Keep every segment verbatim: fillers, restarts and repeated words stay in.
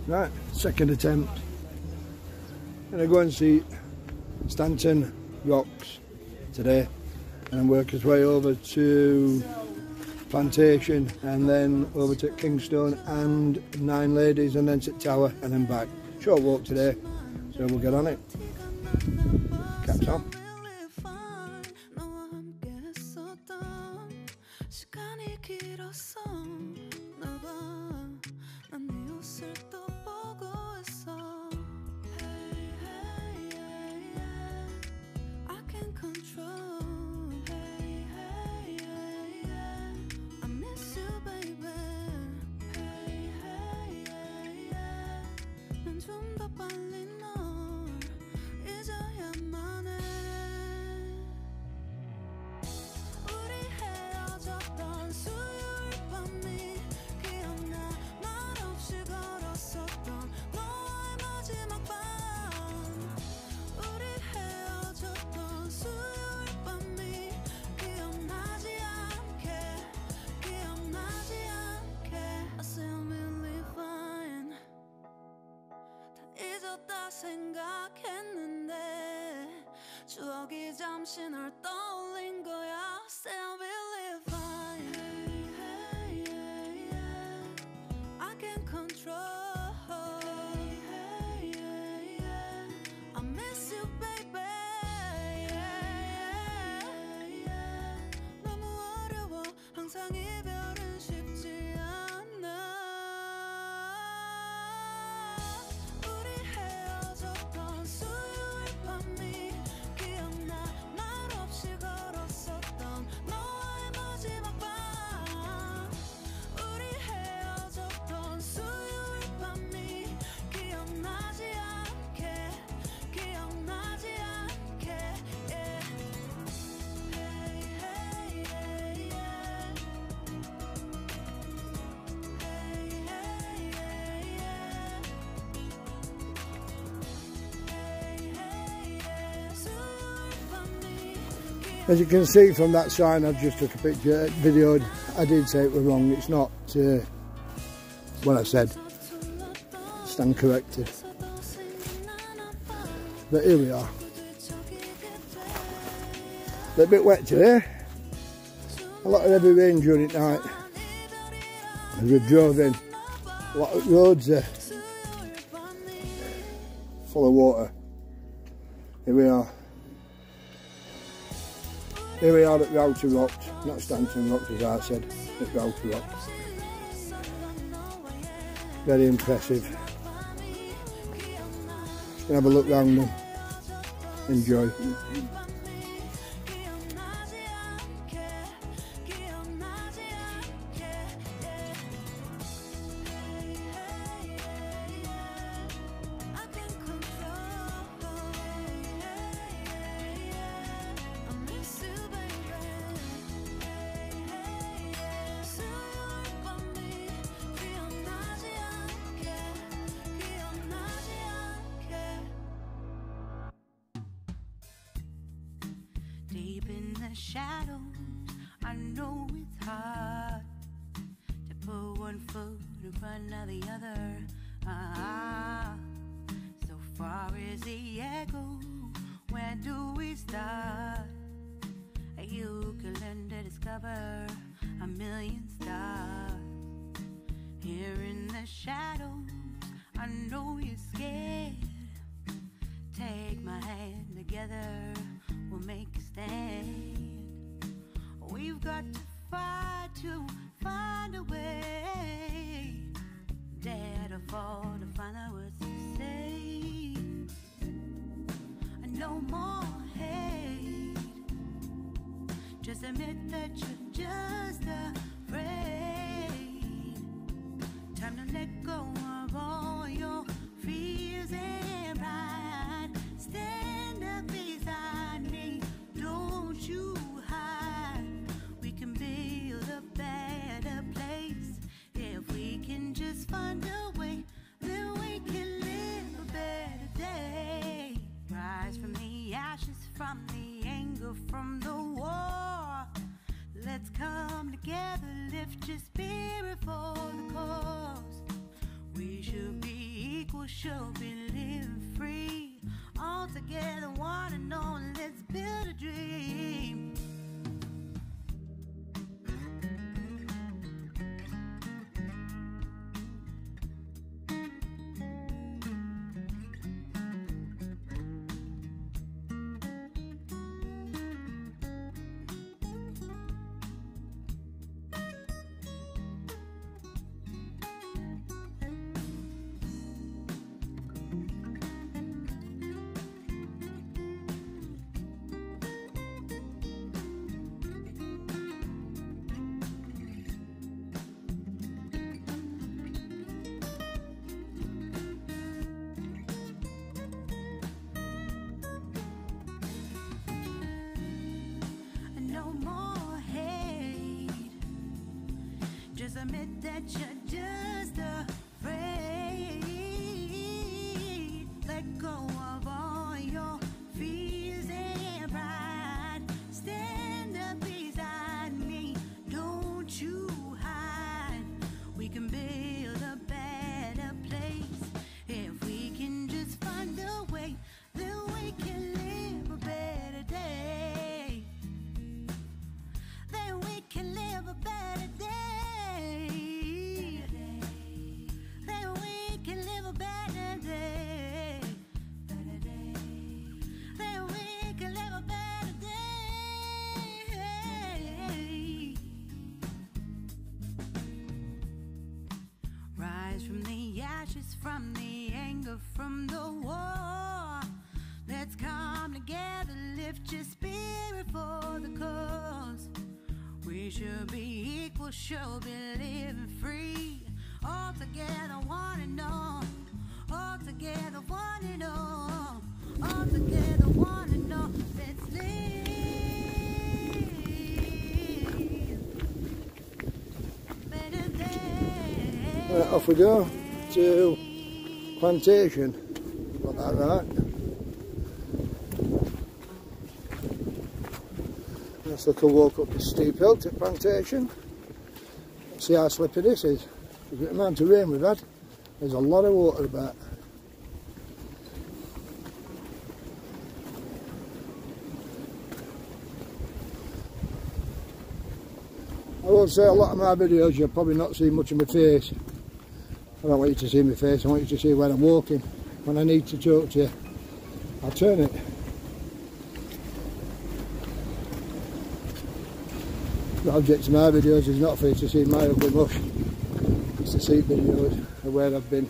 Right, second attempt. Gonna go and see Stanton Rocks today and then work his way over to Plantation and then over to Kingstone and Nine Ladies and then to Tower and then back. Short walk today, so we'll get on it. Caps on. 생각했는데 추억이 잠시 널 떠올린 거야. Still believe fine. Hey, hey, yeah. I can't control. Hey, hey, yeah. I miss you, baby. Yeah, yeah. 너무 어려워. 항상 이별은 쉽지 않아. As you can see from that sign, I've just took a picture, videoed. I did say it was wrong. It's not uh, what I said. Stand corrected. But here we are. A little bit wet today. A lot of heavy rain during the night. As we drove in, a lot of roads are full of water. Here we are. Here we are at Rowtor Rocks, not Stanton Rocks as I said, at Rowtor Rocks. Very impressive. Just gonna have a look round and enjoy. Deep in the shadows, I know it's hard to put one foot in front of the other. Ah, so far as the echo, where do we start? You can learn to discover a million stars. Here in the shadows, I know you're scared. Take my hand together, we'll make a stand. We've got to fight to find a way. Dare to fall to find out what to say. No more hate. Just admit that you're just afraid. Time to let go of all your fears and pride. Stand up beside me, don't you hide. We can build a better place. If we can just find a way, then we can live a better day. Rise from the ashes, from the anger, from the war. Let's come together, lift your spirit for the cause. We should be equal shall be living free. All together, one and all, let's build a dream. Just admit that you're just afraid. Let go of all your fears and pride. Stand up beside me, don't you hide. We can build a better place if we can just find a way. Then we can live a better day. Then we can live a better day. From the ashes, from the anger, from the war, let's come together, lift your spirit for the cause. We should be equal, should be living free. All together, one and all. All together, one and all. All together, one and all. Let's live. Better days. Right, off we go to plantation. Got that right. Nice little walk up this steep hill to plantation. See how slippy this is. With the amount of rain we've had, there's a lot of water about. I will say a lot of my videos you'll probably not see much of my face. I don't want you to see my face, I want you to see where I'm walking. When I need to talk to you, I'll turn it. The object of my videos is not for you to see my ugly mush. It's to see videos of where I've been.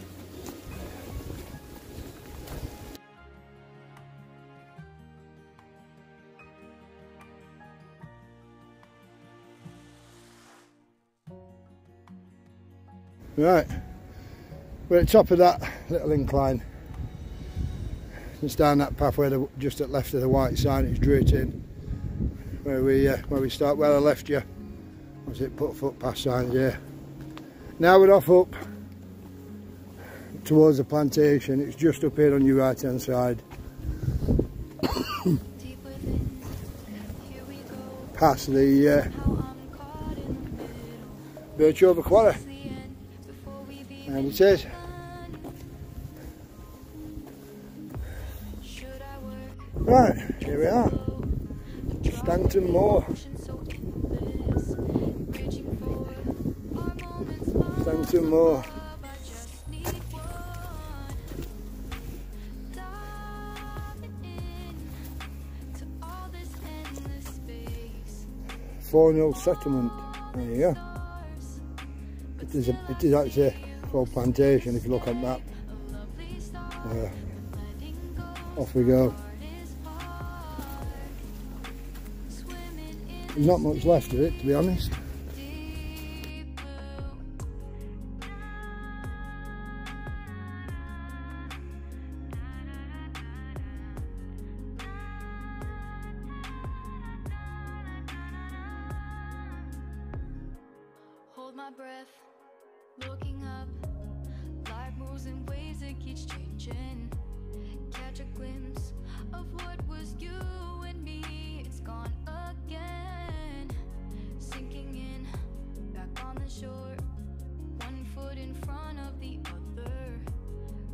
Right, we're at the top of that little incline. It's down that path where the, just at left of the white sign it's drew it in. Where we uh, where we start, where I left you. Was it put footpath signs here? Now we're off up towards the plantation. It's just up here on your right hand side. Past the uh, Birchover quarry. And it says right, here we are. Stanton Moor. Stanton Moor. Four nil settlement. There you go. It is, a, it is actually a full plantation if you look at that. Uh, off we go. There's not much left of it, to be honest. Hold my breath, looking up. Life moves in ways that keeps changing. Catch a glimpse of what was you and me. It's gone again. Sinking in, back on the shore. One foot in front of the other.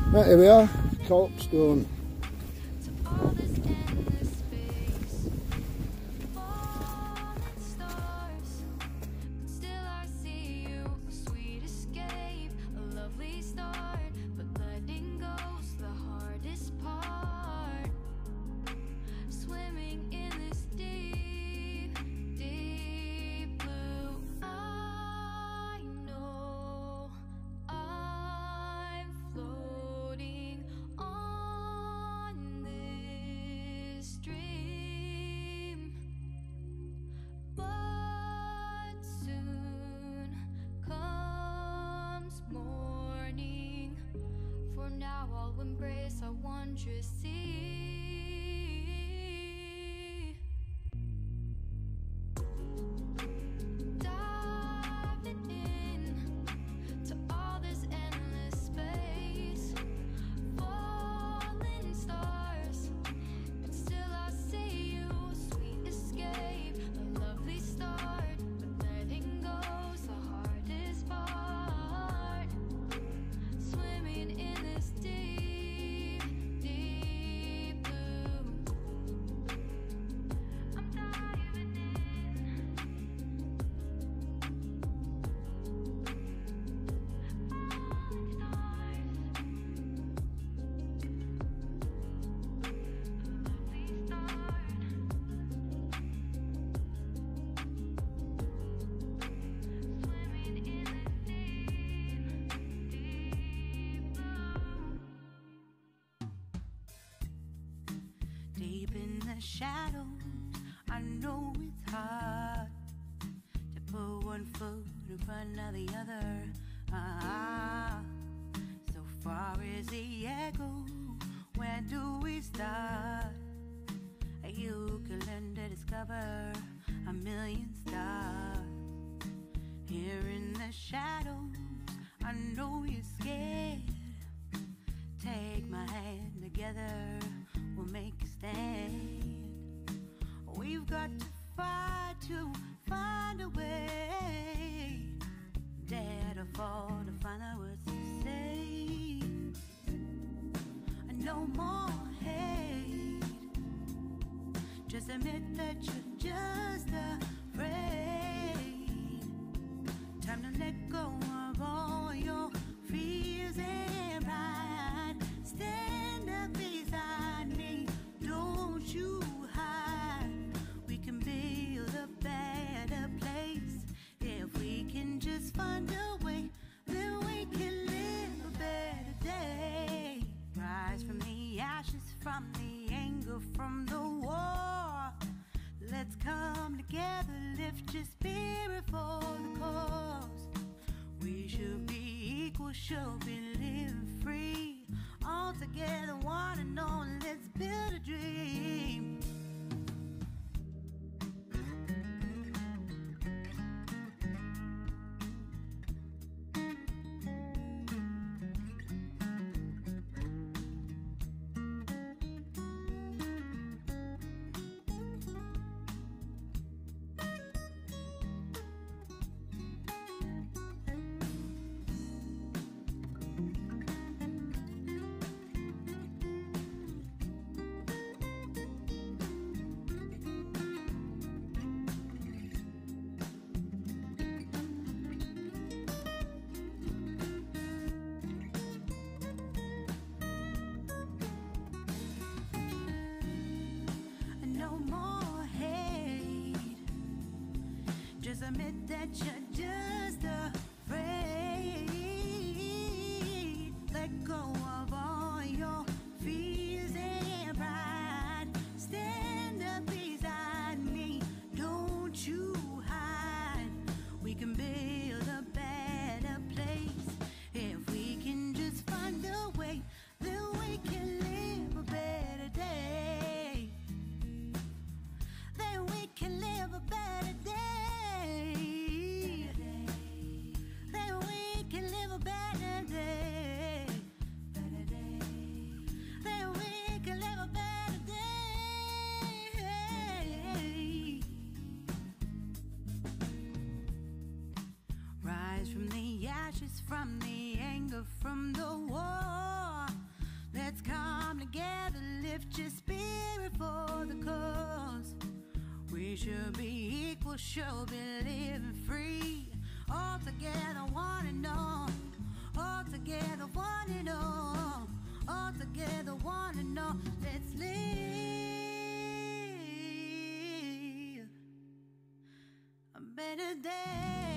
Right, here we are, Corkstone. To all this endless space, falling stars, but still I see you, a sweet escape, a lovely start, but letting go's the hardest part. Swimming in this deep, deep blue, I know I'm floating on this stream, but soon comes morning. For now I'll embrace our wondrous sea. Diving in to all this endless space, falling stars, but still I see you, sweet escape, a lovely start, but letting go's the hardest part. Swimming in this deep, deep blue, I'm diving in, falling stars, lovely start. Swimming in this deep, deep blue. Deep in the shadows, I know it's hard to put one foot in front of the other. Ah, so far as the echo, where do we start? You can learn to discover a million stars. Here in the shadows, I know you're scared. Take my hand together, we'll make a stand. We've got to fight to find a way. Dare to fall to find out what to say. No more hate. Just admit that you're just afraid. Time to let go of all your fears and pride. Stand up beside me, don't you hide. We can build a better place. If we can just find a way, then we can live a better day. Rise from the ashes, from the anger, from the war. Let's come together, lift your spirit for the cause. We should be equal, should be living free. All together, one and all, let's build a dream. No more hate. Just admit that you're just afraid. Let go of all your fears and pride. Stand up beside me, don't you hide. We can build a better place. If we can just find a way, then we can live a better day. Then we can live a better day. Then we can live a better day. Then we can live a better day. Rise from the ashes, from the anger, from the war. Let's come together, lift your spirit for the cause. We should be equal, should be living free. All together, one and all. All together, one and all. All together, one and all. Let's live a better day.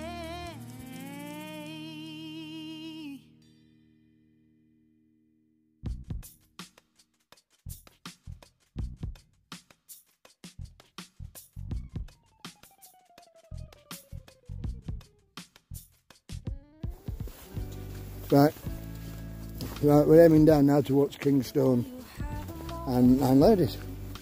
Right, right, we're aiming down now towards Kingstone and Nine Ladies.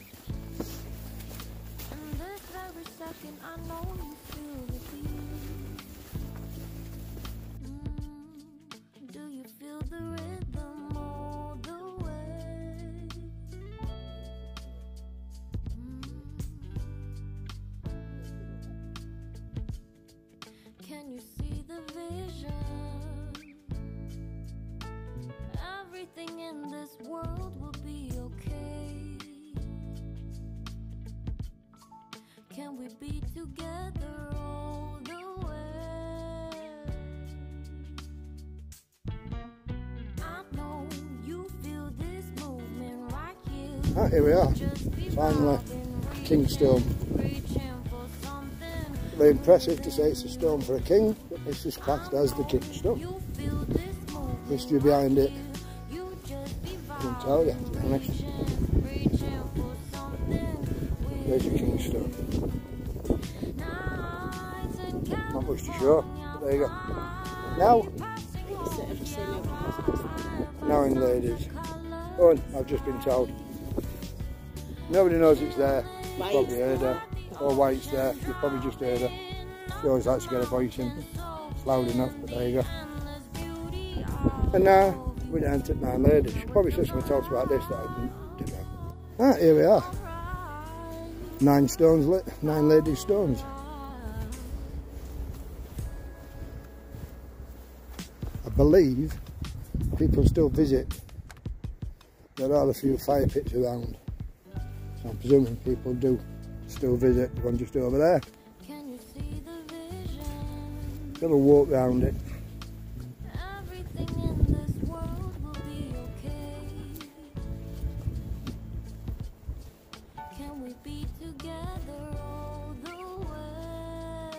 Can you see the vision? Everything in this world will be okay. Can we be together all the way? I know you feel this movement right here. Ah, here we are, finally, Kingstone. Very impressive to say it's a stone for a king, but this is classed as the Kingstone. History behind it, I can tell you, to be honest. There's your Kingstone. Not much to show, but there you go. Now, Nine Ladies. Oh, and I've just been told. Nobody knows it's there. You've probably heard her. Or why it's there. You've probably just heard her. She always likes to get a voice in. It's loud enough, but there you go. And now we're down to Nine Ladies. She probably said something talks about this that I didn't, didn't know. Ah, here we are. Nine stones lit, Nine Ladies stones. I believe people still visit. There are a few fire pits around. So I'm presuming people do still visit the one just over there. Can you see the vision? Got to walk round it. Everything in this world will be okay. Can we be together all the way?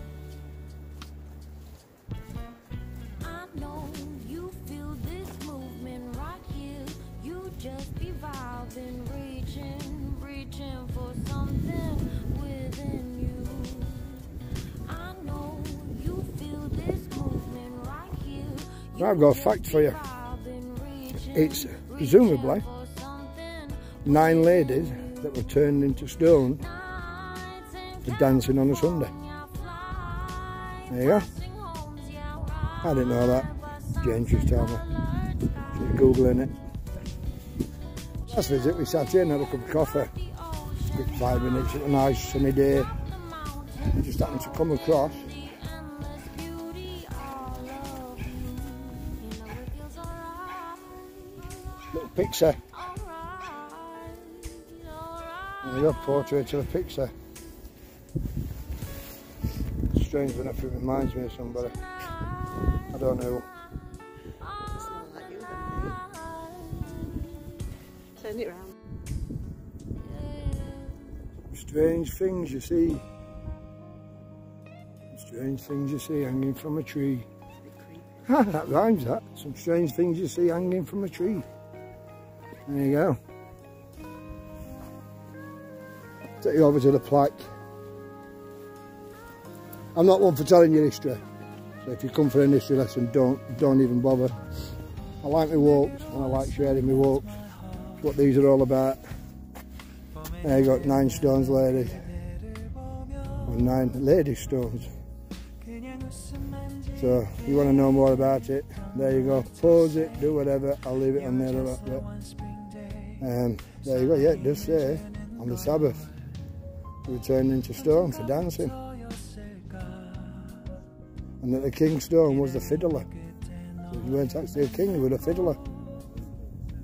I know you feel this movement right here. You just be vibing, reaching, reaching for something within you. I know you feel this movement right here. Now I've got a fact for you. It's presumably nine ladies that were turned into stone for dancing on a Sunday. There you go. I didn't know that. Jane just told me. She's googling it. Last visit we sat here and had a cup of coffee. Quick five minutes, it was a nice sunny day. I just happened to come across little picture. There you go, portrait of a picture. Strange enough, it reminds me of somebody. I don't know. Turn it round. Strange things you see. Strange things you see hanging from a tree. Ah, that rhymes, that. Some strange things you see hanging from a tree. There you go. Take you over to the plaque. I'm not one for telling you history, so if you come for an history lesson, don't don't even bother. I like my walks and I like sharing my walks. That's what these are all about. There you got nine stones ladies. Or nine lady stones. So if you want to know more about it, there you go. Pause it, do whatever, I'll leave it on there a little bit. Um, there you go, yeah, it does say on the Sabbath we were turned into stone for dancing. And that the king's stone was the fiddler. So you weren't actually a king, you were a fiddler.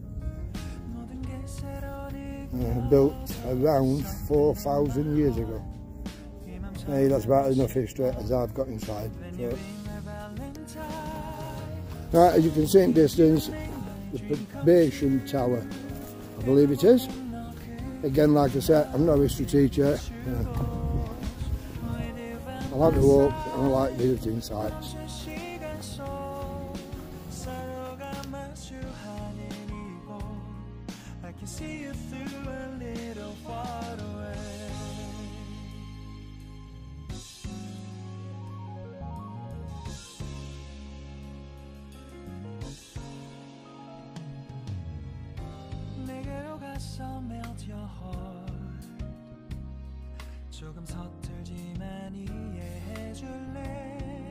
uh, built around four thousand years ago. Hey, that's about enough history as I've got inside. So. Right, as you can see in distance, the probation tower, I believe it is. Again, like I said, I'm not a history teacher. Uh, I like to walk and I like visiting sites. melt your heart. 조금 서툴지만 이해해줄래.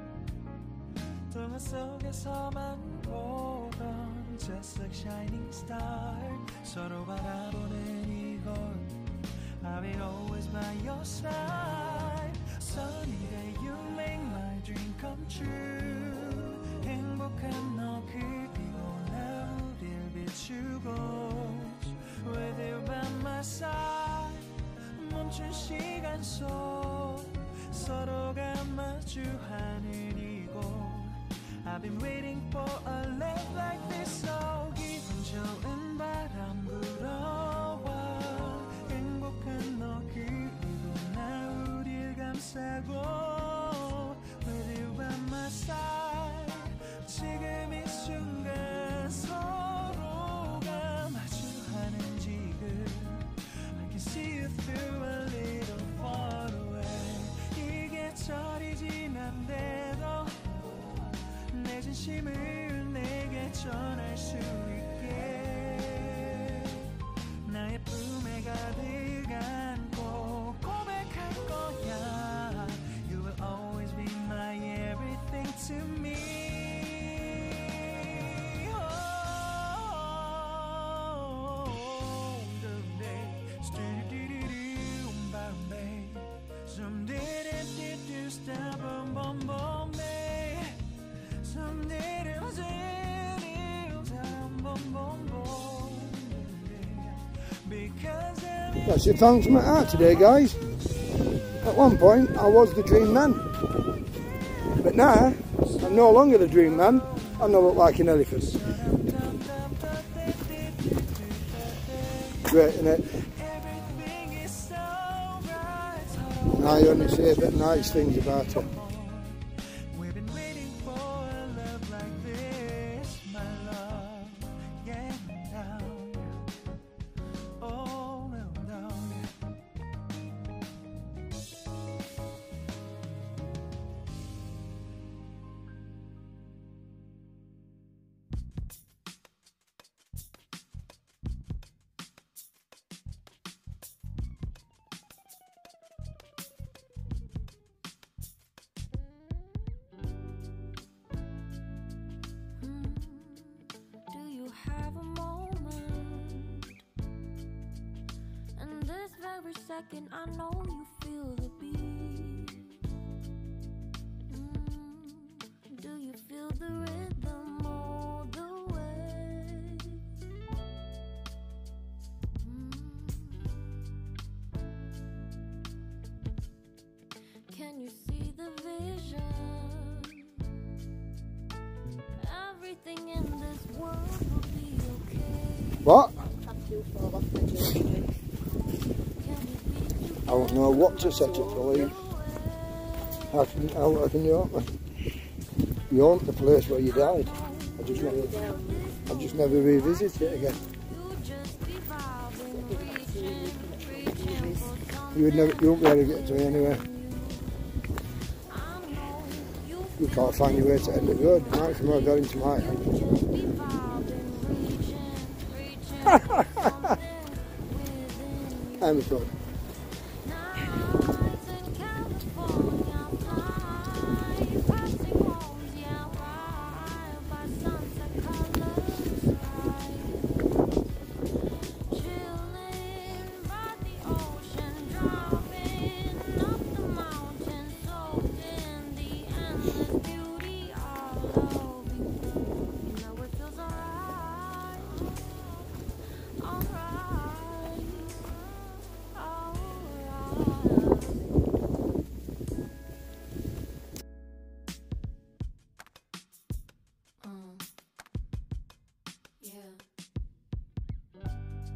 동화 속에서만 보던 just like shining star. 서로 바라보는 이곳 I will always by your side. Sunny day you make my dream come true. 행복한 너 그리고 나 우릴 비추고 With you by my side. 멈춘 시간 속 서로가 마주하는 이곳 I've been waiting for a love like this. So 기분 좋은 바람 불어와 행복한 너 그리고 나 우릴 감싸고 With you by my side. 지금 이 순간 서로가 마주하는 지금 I can see you through a little far away. 이게 철이 지난데도 내 진심을 내게 전할 수 있게 나의 품에 가득 안고 고백할 거야. You will always be my everything to me. Oh, someday, do-do-do-do, Bombay. Someday, do-do-do, stop, bum, bum, Bombay. Someday, That's your thanks from my heart today, guys. At one point I was the dream man, but now I'm no longer the dream man. I now look like an elephant. Great, isn't it? I only say a bit nice things about it. Every second I know you feel the beat. Mm, do you feel the rhythm all the way? Mm. Can you see the vision? Everything in this world will be okay. What? I don't know what to set up to leave. How can, how can you haunt me? You haunt the place where you died. I just never, I just never revisit it again. You would never, you won't be able to get to me anyway. You can't find your way to the end of the road. Right from where I got into my house. I'm good.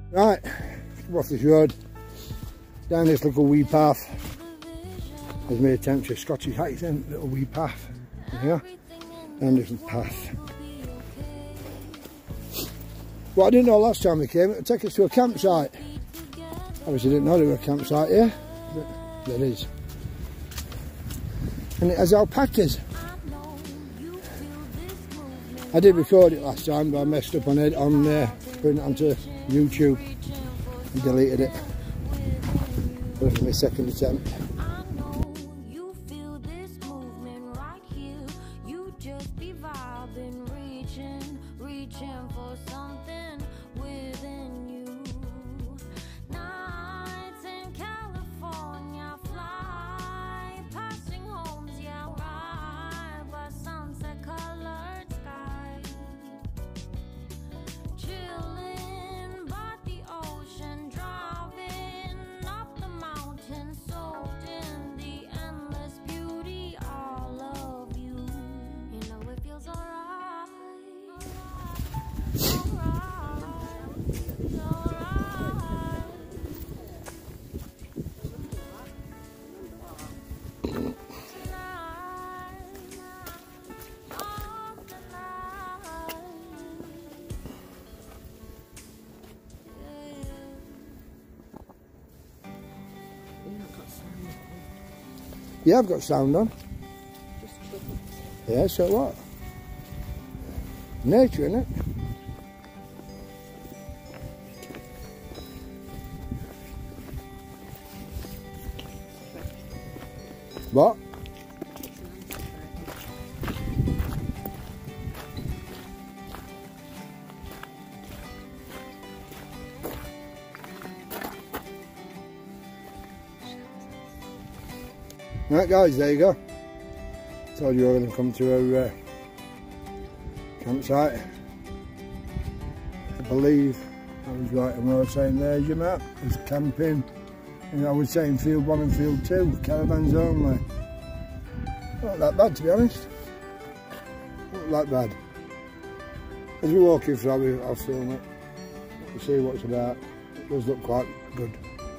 Right, come off this road, down this little wee path. There's my attempt to a Scottish accent, little wee path. Here, down this little path. What I didn't know last time we came, it would take us to a campsite. Obviously didn't know there was a campsite here, but there is. And it has alpacas. I did record it last time, but I messed up on it on uh, putting it onto YouTube and deleted it. This is my second attempt. Yeah, I've got sound on. Yeah, so what? Nature, innit? What? Right guys, there you go. Told you I was going to come to a uh, campsite. I believe I was right in what I was saying there, you mate. There's camping, and I was saying field one and field two, caravans only. Not that bad, to be honest. Not that bad. As we walk in through, I'll film it. We'll see what it's about. It does look quite good.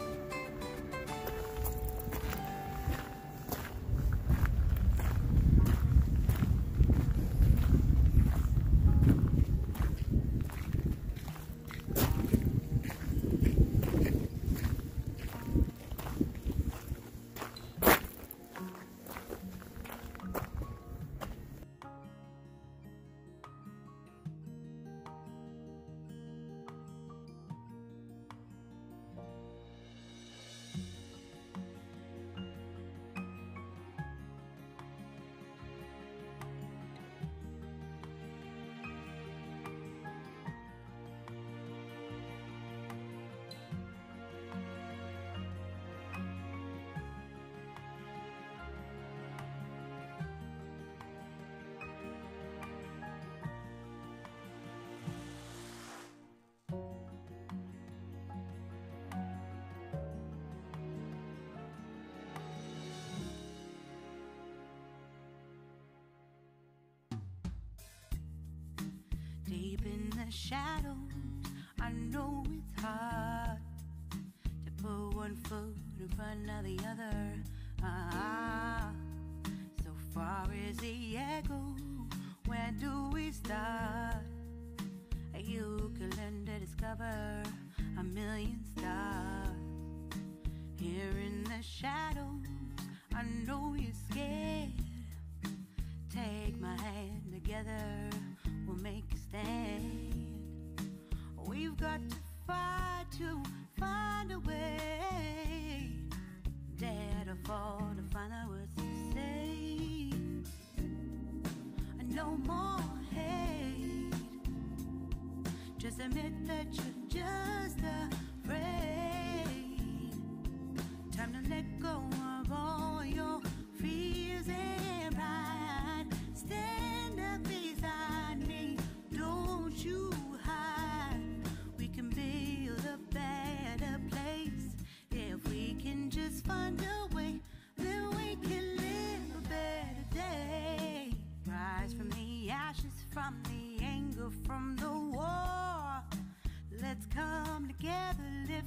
Deep in the shadows, I know it's hard to put one foot in front of the other. Ah, so far as the echo, where do we start? You can learn to discover a million stars. Here in the shadows, I know you're scared. Take my hand together, we'll make a stand. We've got to fight to find a way. Dare to fall to find out what to say. No more hate. Just admit that you're just afraid. Time to let go of all your fears and pride. Stand up beside me, don't you hide. We can build a better place. If we can just find a way, then we can live a better day. Rise from the ashes, from the anger, from the war. Let's come together.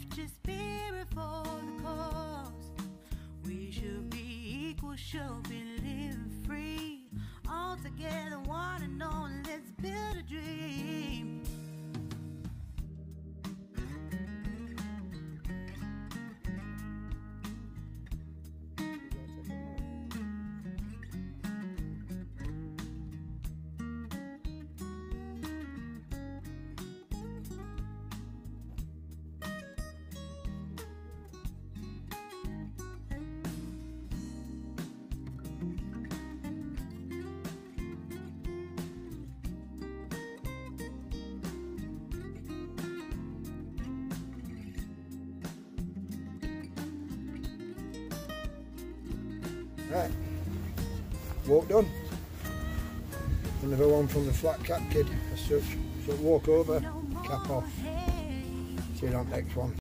pledge your spirit for the cause. We should be equal, should be living free. All together, one and all, let's build a dream. Right, walk done. Another one from the flat cap kid as such. So walk over, cap off. See you on the next one.